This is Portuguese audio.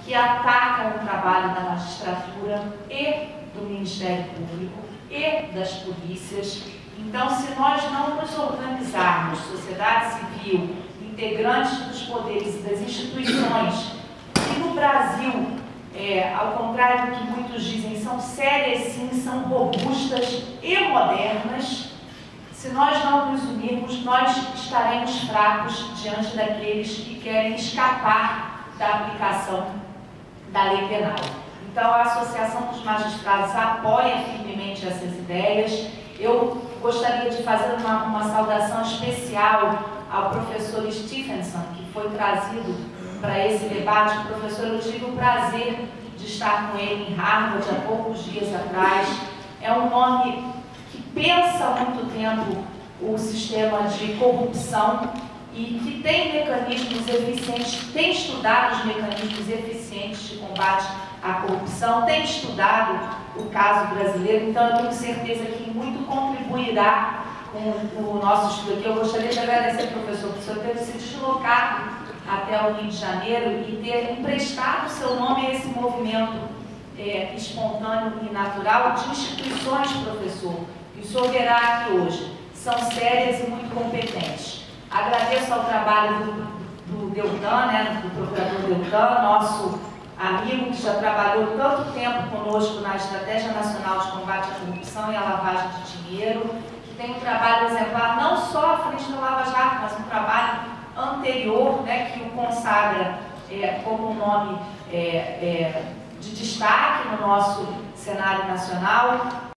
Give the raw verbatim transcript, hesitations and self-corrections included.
que atacam o trabalho da magistratura e do Ministério Público e das polícias. Então, se nós não nos organizarmos, sociedade civil, integrantes dos poderes e das instituições, que no Brasil, é, ao contrário do que muitos dizem, são sérias sim, são robustas e modernas, se nós não nos unirmos, nós estaremos fracos diante daqueles que querem escapar da aplicação da lei penal. Então, a Associação dos Magistrados apoia firmemente essas ideias. Eu gostaria de fazer uma, uma saudação especial ao professor Stephenson, que foi trazido para esse debate. O professor, eu tive o prazer de estar com ele em Harvard há poucos dias atrás. É um nome que pensa há muito tempo o sistema de corrupção e que tem mecanismos eficientes, tem estudado os mecanismos eficientes de combate à corrupção, tem estudado o caso brasileiro, então eu tenho certeza que muito contribuirá com o nosso estudo aqui. Eu gostaria de agradecer, professor, por o senhor ter se deslocado até o Rio de Janeiro e ter emprestado o seu nome a esse movimento é, espontâneo e natural de instituições, professor, que o senhor verá aqui hoje. São sérias e muito competentes. Agradeço ao trabalho do, do Deltan, né, do procurador Deltan, nosso amigo que já trabalhou tanto tempo conosco na Estratégia Nacional de Combate à Corrupção e à Lavagem de Dinheiro, que tem um trabalho exemplar não só à frente da Lava Jato, mas um trabalho anterior, né, que o consagra é, como um nome é, é, de destaque no nosso cenário nacional.